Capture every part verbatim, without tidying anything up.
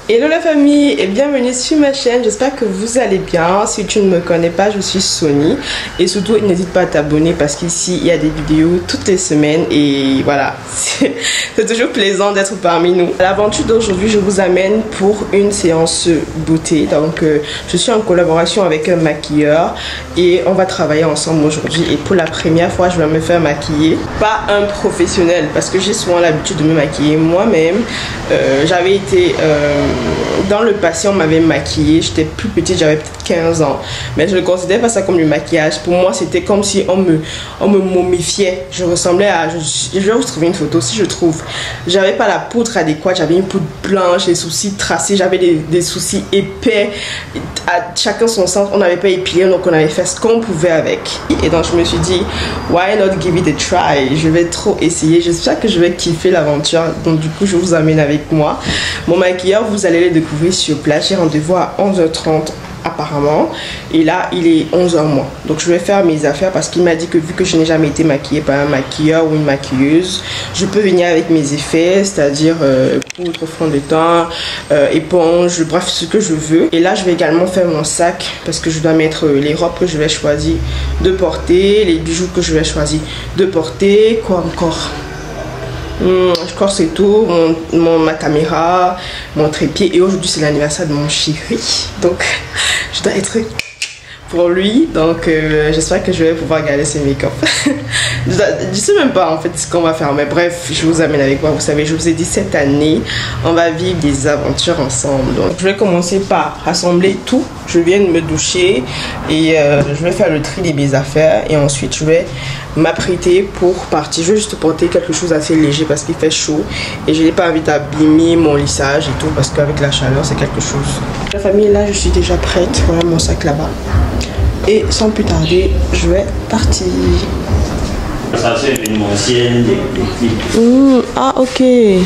Hello la famille et bienvenue sur ma chaîne, j'espère que vous allez bien. Si tu ne me connais pas, je suis Sony et surtout n'hésite pas à t'abonner parce qu'ici il y a des vidéos toutes les semaines et voilà, c'est toujours plaisant d'être parmi nous. À l'aventure d'aujourd'hui, je vous amène pour une séance beauté, donc euh, je suis en collaboration avec un maquilleur et on va travailler ensemble aujourd'hui et pour la première fois je vais me faire maquiller, pas un professionnel parce que j'ai souvent l'habitude de me maquiller moi-même. euh, j'avais été euh, dans le passé on m'avait maquillée, j'étais plus petite, j'avais peut-être quinze ans, mais je ne considère pas ça comme du maquillage. Pour moi c'était comme si on me, on me momifiait, je ressemblais à, je, je vais vous trouver une photo si je trouve, j'avais pas la poudre adéquate, j'avais une poudre blanche, les sourcils tracés, j'avais des, des sourcils épais, à chacun son sens, on n'avait pas épilé donc on avait fait ce qu'on pouvait avec et donc je me suis dit why not give it a try, je vais trop essayer, j'espère que je vais kiffer l'aventure, donc du coup je vous amène avec moi. Mon maquilleur vous allez le découvrir sur place, j'ai rendez-vous à onze heures trente apparemment et là il est onze heures moins, donc je vais faire mes affaires parce qu'il m'a dit que vu que je n'ai jamais été maquillée par un maquilleur ou une maquilleuse, je peux venir avec mes effets, c'est à dire euh, poudre, fond de teint, euh, éponge, bref ce que je veux. Et là je vais également faire mon sac parce que je dois mettre les robes que je vais choisir de porter, les bijoux que je vais choisir de porter, quoi encore. Mmh, je crois que c'est tout, mon, mon, ma caméra, mon trépied et aujourd'hui c'est l'anniversaire de mon chéri donc je dois être pour lui, donc euh, j'espère que je vais pouvoir garder ses make-up. je, je sais même pas en fait ce qu'on va faire, mais bref je vous amène avec moi. Vous savez, je vous ai dit cette année on va vivre des aventures ensemble, donc je vais commencer par rassembler tout. Je viens de me doucher et euh, je vais faire le tri de mes affaires et ensuite je vais m'apprêter pour partir. Je vais juste porter quelque chose d'assez léger parce qu'il fait chaud et je n'ai pas envie d'abîmer mon lissage et tout parce qu'avec la chaleur c'est quelque chose. La famille, là je suis déjà prête, voilà mon sac là-bas et sans plus tarder je vais partir. Ça c'est une ancienne des mmh, ah ok.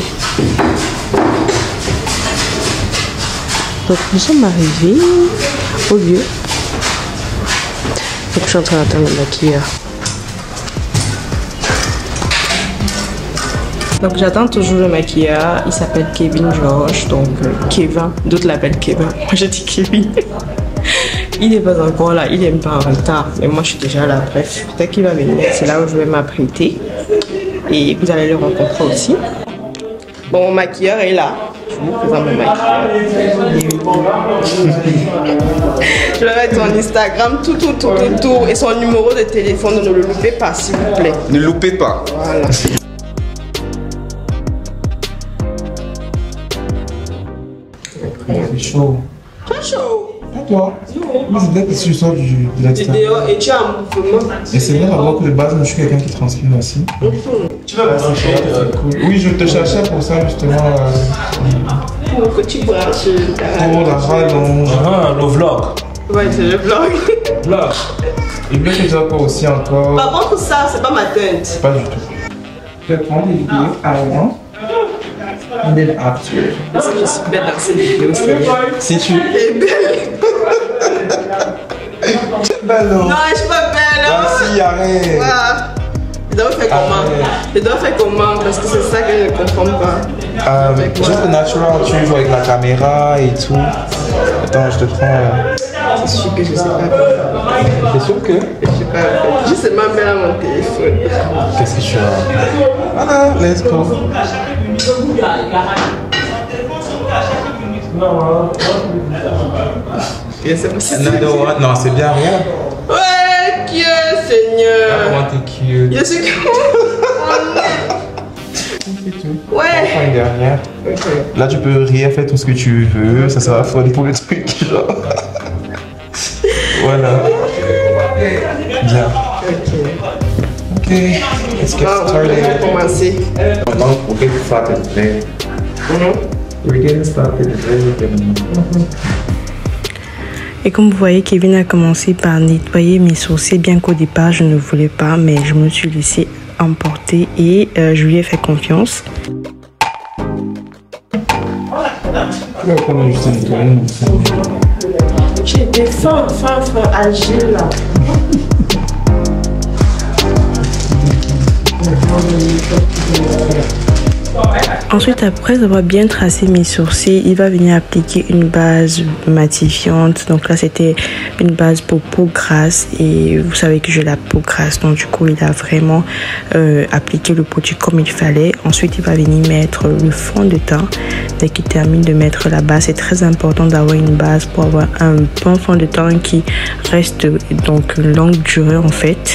Donc nous sommes arrivés au lieu. Donc je suis en train d'attendre le maquilleur. Donc j'attends toujours le maquilleur. Il s'appelle Kevin George. Donc euh, Kevin, d'autres l'appellent Kevin. Moi je dis Kevin. Il n'est pas encore là, il n'est pas en retard. Mais moi je suis déjà là. Bref, peut-être qu'il va venir. C'est là où je vais m'apprêter. Et vous allez le rencontrer aussi. Bon, mon maquilleur est là. Je vous présente mon maquilleur. Je vais mettre son Instagram, tout, tout, tout, tout, tout. Et son numéro de téléphone, ne le loupez pas, s'il vous plaît. Ne loupez pas. Voilà. C'est chaud. C'est chaud. Et toi? Moi, je voudrais que tu sors du, de l'extérieur. Et tu as un mouvement. Et c'est bien d'abord que de base, je suis quelqu'un qui transpire aussi. Tu vas brancher euh, Cool. Oui, je te cherchais pour ça, justement. Euh, Pour que tu branches ta pour la rallonge. ah, le vlog. Ouais, c'est le vlog. Vlog. Et bien que tu as pas aussi encore. Par contre, ça, c'est pas ma teinte. Pas du tout. Je vais prendre des vidéos avant. And then after. Parce que je suis belle dans ces vidéos, c'est Si tu. Elle est belle. Tu es belle, non? Non, je suis pas belle. Ah, si, arrête. Voilà. Je dois faire comment? Arrête. Je dois faire comment? Parce que c'est ça que je ne comprends pas. Euh, juste natural, tu joues avec la caméra et tout. Attends, je te prends. Euh... C'est sûr que je sais pas. T'es sûr que? Je sais pas. Je sais même mettre à mon téléphone. Qu'est-ce que tu as? Voilà, let's go. Et c'est possible. Another one. Non, c'est bien, rien. Ouais, Dieu Seigneur. Comment t'es cute? Je suis C'est tout. Ouais. Enfin, une dernière. Ok. Là, tu peux rire, faire tout ce que tu veux. Ça sera fun pour le truc, genre. Voilà. Bien. Ok. Ok. Let's get Bon, on va started. commencer. Maintenant, we're getting started today. We're getting started today. Et comme vous voyez, Kevin a commencé par nettoyer mes sourcils, bien qu'au départ je ne voulais pas, mais je me suis laissée emporter et euh, je lui ai fait confiance. J'ai des fins, fins, fins agiles là. Ensuite, après avoir bien tracé mes sourcils, il va venir appliquer une base matifiante. Donc là, c'était une base pour peau grasse et vous savez que j'ai la peau grasse. Donc du coup, il a vraiment euh, appliqué le produit comme il fallait. Ensuite, il va venir mettre le fond de teint. Dès qu'il termine de mettre la base, c'est très important d'avoir une base pour avoir un bon fond de teint qui reste donc une longue durée en fait.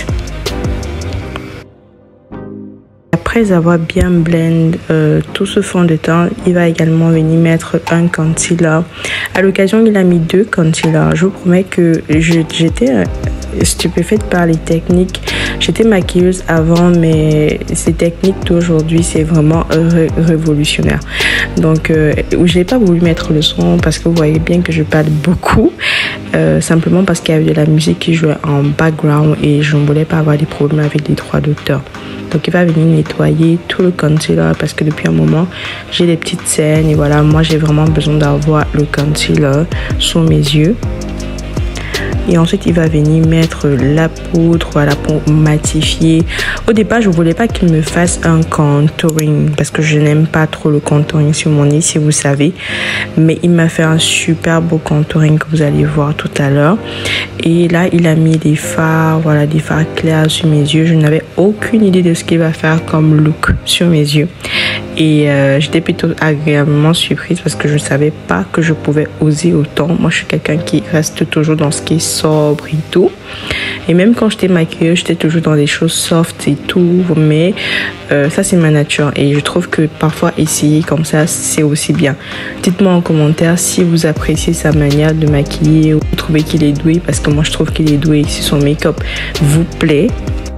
Après avoir bien blend euh, tout ce fond de teint, il va également venir mettre un concealer. À l'occasion, il a mis deux concealers. Je vous promets que j'étais euh, stupéfaite par les techniques. J'étais maquilleuse avant, mais ces techniques d'aujourd'hui, c'est vraiment ré révolutionnaire. Donc, euh, je n'ai pas voulu mettre le son parce que vous voyez bien que je parle beaucoup. Euh, simplement parce qu'il y avait de la musique qui jouait en background et je ne voulais pas avoir des problèmes avec les droits d'auteur. Donc il va venir nettoyer tout le concealer parce que depuis un moment j'ai des petites scènes et voilà, moi j'ai vraiment besoin d'avoir le concealer sous mes yeux. Et ensuite, il va venir mettre la poudre, voilà, pour matifier. Au départ, je ne voulais pas qu'il me fasse un contouring parce que je n'aime pas trop le contouring sur mon nez, si vous savez. Mais il m'a fait un super beau contouring que vous allez voir tout à l'heure. Et là, il a mis des fards, voilà, des fards clairs sur mes yeux. Je n'avais aucune idée de ce qu'il va faire comme look sur mes yeux. Et euh, j'étais plutôt agréablement surprise parce que je ne savais pas que je pouvais oser autant. Moi, je suis quelqu'un qui reste toujours dans ce qui est sobre et tout. Et même quand j'étais maquilleuse, j'étais toujours dans des choses soft et tout. Mais euh, ça, c'est ma nature. Et je trouve que parfois, essayer comme ça, c'est aussi bien. Dites-moi en commentaire si vous appréciez sa manière de maquiller ou vous trouvez qu'il est doué. Parce que moi, je trouve qu'il est doué. Si son make-up vous plaît.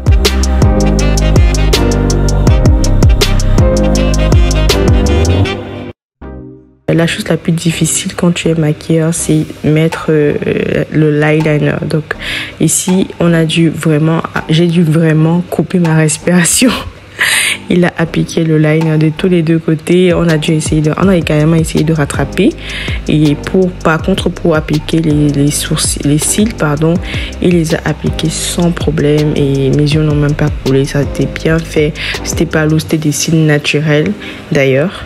La chose la plus difficile quand tu es maquilleur, c'est mettre euh, le eyeliner. Donc ici, on a dû vraiment, j'ai dû vraiment couper ma respiration. Il a appliqué le liner de tous les deux côtés. On a dû essayer de, on a carrément essayé de rattraper. Et pour, par contre, pour appliquer les, les sourcils, les cils, pardon, il les a appliqués sans problème et mes yeux n'ont même pas coulé. Ça a été bien fait. C'était pas lourd, c'était des cils naturels d'ailleurs.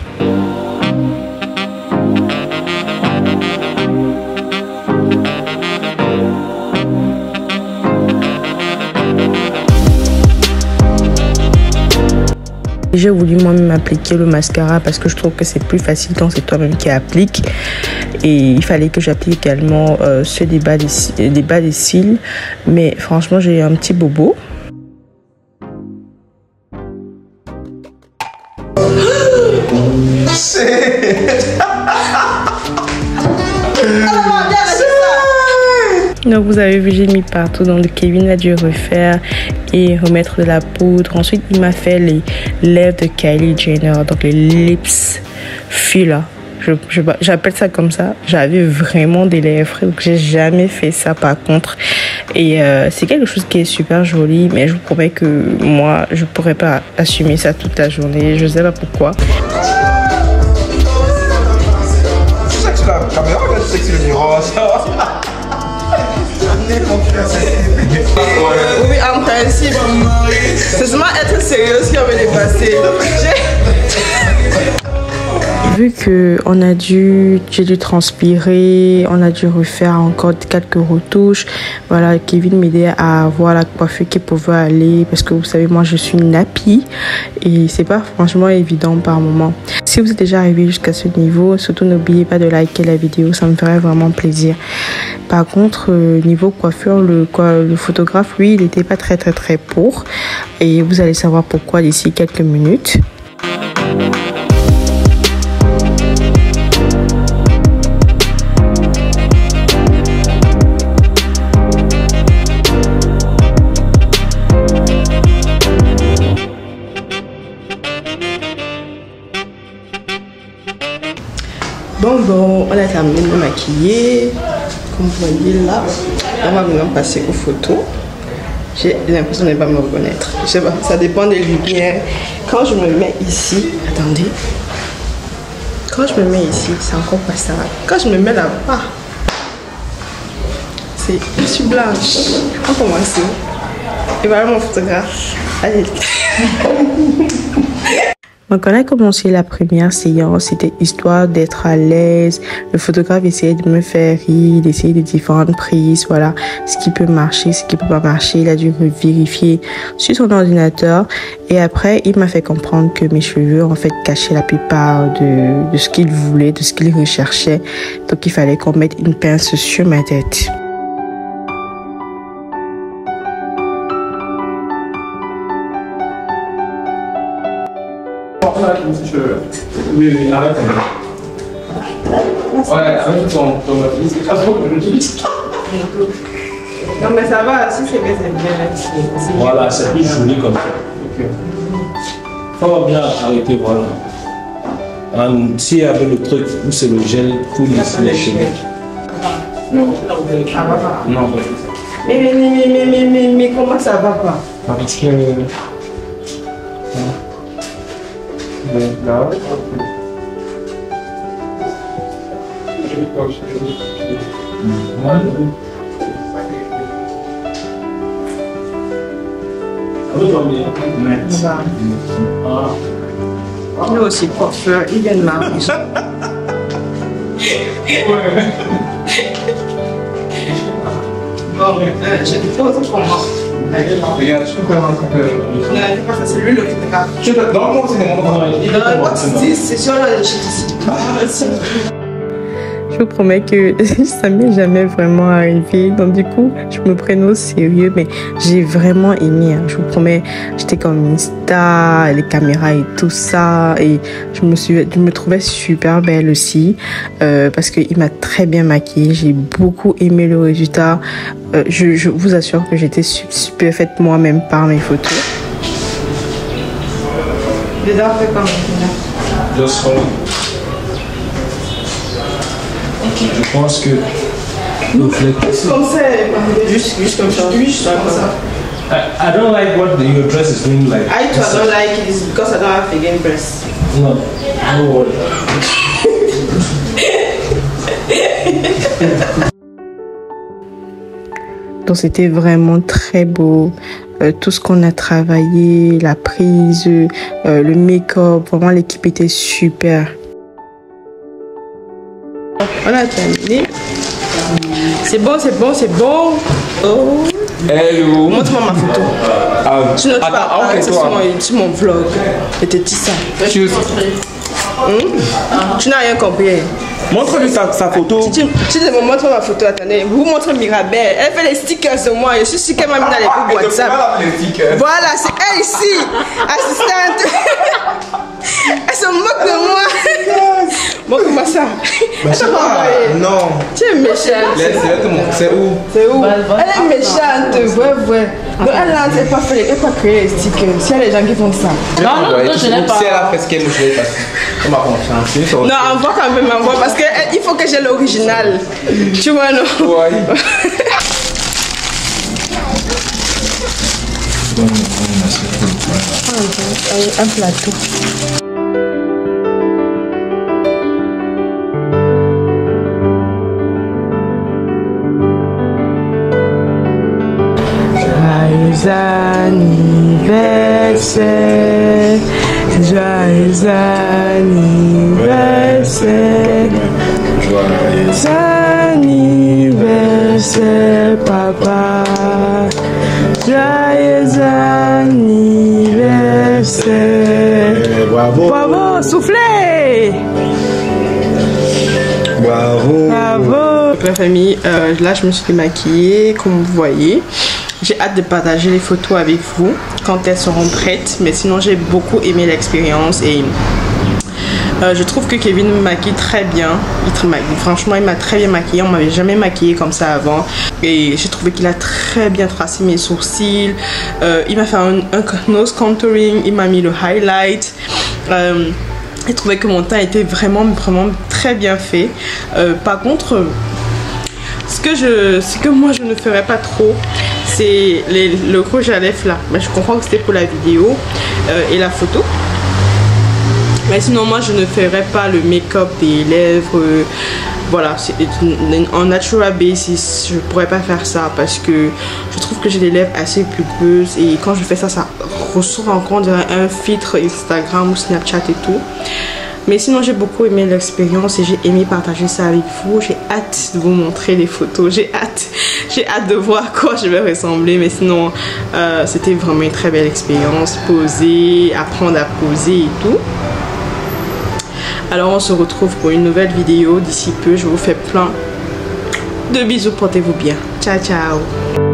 J'ai voulu moi-même appliquer le mascara parce que je trouve que c'est plus facile quand c'est toi-même qui applique. Et il fallait que j'applique également euh, ceux des bas des, des bas des cils. Mais franchement, j'ai un petit bobo. Donc vous avez vu, j'ai mis partout. Donc Kevin a dû refaire et remettre de la poudre. Ensuite, il m'a fait les lèvres de Kylie Jenner, donc les lips filler. J'appelle ça comme ça. J'avais vraiment des lèvres, donc j'ai jamais fait ça par contre. Et euh, c'est quelque chose qui est super joli, mais je vous promets que moi, je pourrais pas assumer ça toute la journée. Je sais pas pourquoi. C'est ça que c'est la caméra, là, tu sais que c'est le miroir, ça. Oui, en principe, c'est seulement être sérieuse qui va me dépasser. Vu que on a dû, j'ai dû transpirer, on a dû refaire encore quelques retouches. Voilà, Kevin m'aidait à voir la coiffure qui pouvait aller parce que vous savez, moi je suis nappie et c'est pas franchement évident par moment. Si vous êtes déjà arrivé jusqu'à ce niveau, surtout n'oubliez pas de liker la vidéo, ça me ferait vraiment plaisir. Par contre, euh, niveau coiffure, le, quoi, le photographe, lui, il n'était pas très très très pour et vous allez savoir pourquoi d'ici quelques minutes. Bon, bon, on a terminé de me maquiller. Comme vous voyez là, on va maintenant passer aux photos. J'ai l'impression de ne pas me reconnaître. Je sais pas, ça dépend des lumières. Quand je me mets ici, attendez. Quand je me mets ici, c'est encore pas ça. Quand je me mets là-bas, c'est, je suis blanche. On commence. Et voilà mon photographe. Allez. Donc, on a commencé la première séance, c'était histoire d'être à l'aise. Le photographe essayait de me faire rire, d'essayer de différentes prises, voilà, ce qui peut marcher, ce qui peut pas marcher. Il a dû me vérifier sur son ordinateur et après, il m'a fait comprendre que mes cheveux, en fait, cachaient la plupart de, de ce qu'il voulait, de ce qu'il recherchait. Donc, il fallait qu'on mette une pince sur ma tête. Oui, oui, arrête. Ouais, avec ton automatisme. Non, mais ça va, si c'est bien, c'est bien. Voilà, c'est plus joli comme ça. Ok. Faut bien arrêter, voilà. Um, S'il y avait le truc où c'est le gel pour lisser les cheveux. Non, ça va pas. Non, pas Mais, mais, mais, mais, mais, mais, mais comment ça va pas? Parce que. Là. Nous aussi, coiffeur, il vient de m'arriver. Bon, euh, je te pose pour moi. Regarde, je peux faire un peu. Non, c'est pas ça, c'est lui le photographe. Je te donne moi, c'est mon nom. Non, what is this? C'est sur la ici. Je vous promets que ça m'est jamais vraiment arrivé. Donc du coup, je me prenais au sérieux, mais j'ai vraiment aimé. Hein. Je vous promets, j'étais comme une star, les caméras et tout ça. Et je me, suis, je me trouvais super belle aussi euh, parce qu'il m'a très bien maquillée. J'ai beaucoup aimé le résultat. Euh, je, je vous assure que j'étais super faite moi-même par mes photos. Les dents fait comme ça. Just follow. Je pense que le flex. Comme ça, juste, juste comme ça. Juste comme ça. I, I don't like what the, your dress is doing like. I too, I don't like it it's because I don't have vegan breasts. No, no worry. Donc c'était vraiment très beau. Euh, tout ce qu'on a travaillé, la prise, euh, le make-up, vraiment l'équipe était super. On a terminé. C'est bon, c'est bon, c'est bon. Oh. Hello. Montre-moi ma photo. Ah, Tu notes pas, attends, pas ok, c'est toi. sur mon, sur mon vlog. Je te dis ça. Tu, Hum? Tu n'as rien compris. montre-lui sa, sa photo. Tu, tu me montres ma photo, attendez. Vous montrez Mirabelle. Elle fait les stickers de moi. Je suis sûre qu'elle m'a mis dans les groupes Elle te WhatsApp. fera la politique, hein. Voilà, c'est elle ici, assistante. Elle se moque de moi. Montre-moi ça. Elle t'a pas envoyé. Non. Tu es méchante. Laisse, laisse te montrer. C'est où? C'est où? Elle est méchante, ouais, ouais. Donc elle n'a pas fait, elle n'a pas créé les stickers. S'il y a des gens qui font ça. Non, non, Ouais, non, je n'ai pas. Si elle a fait ce qu'elle me fait, parce que ma confiance. C'est une sorte. Non, envoie quand même, envoie parce qu'il faut que j'ai l'original. Tu vois, non? Ouais. Un plateau. Joyeux anniversaire, joyeux anniversaire, joyeux anniversaire, papa, joyeux anniversaire. Bravo. Bravo, soufflez. Bravo. Bravo. La famille, euh, là je me suis démaquillée comme vous voyez. J'ai hâte de partager les photos avec vous quand elles seront prêtes. Mais sinon j'ai beaucoup aimé l'expérience et euh, je trouve que Kevin me maquille très bien. Il te maquille. Franchement il m'a très bien maquillé. On m'avait jamais maquillé comme ça avant. Et j'ai trouvé qu'il a très bien tracé mes sourcils. Euh, il m'a fait un, un nose contouring. Il m'a mis le highlight. Euh, J'ai trouvé que mon teint était vraiment, vraiment très bien fait. Euh, par contre, ce que, je, ce que moi je ne ferais pas trop, c'est les- le rouge à lèvres là. Mais je comprends que c'était pour la vidéo euh, et la photo. Mais sinon, moi je ne ferais pas le make-up des lèvres. voilà, c'est en natural basis. Je pourrais pas faire ça parce que je trouve que j'ai des lèvres assez pulpeuses et quand je fais ça, ça ressort encore, on dirait un filtre Instagram ou Snapchat et tout. Mais sinon, j'ai beaucoup aimé l'expérience et j'ai aimé partager ça avec vous. J'ai hâte de vous montrer les photos. J'ai hâte, j'ai hâte de voir à quoi je vais ressembler. Mais sinon, euh, c'était vraiment une très belle expérience. Poser, apprendre à poser et tout. Alors, on se retrouve pour une nouvelle vidéo. D'ici peu, je vous fais plein de bisous. Portez-vous bien. Ciao, ciao.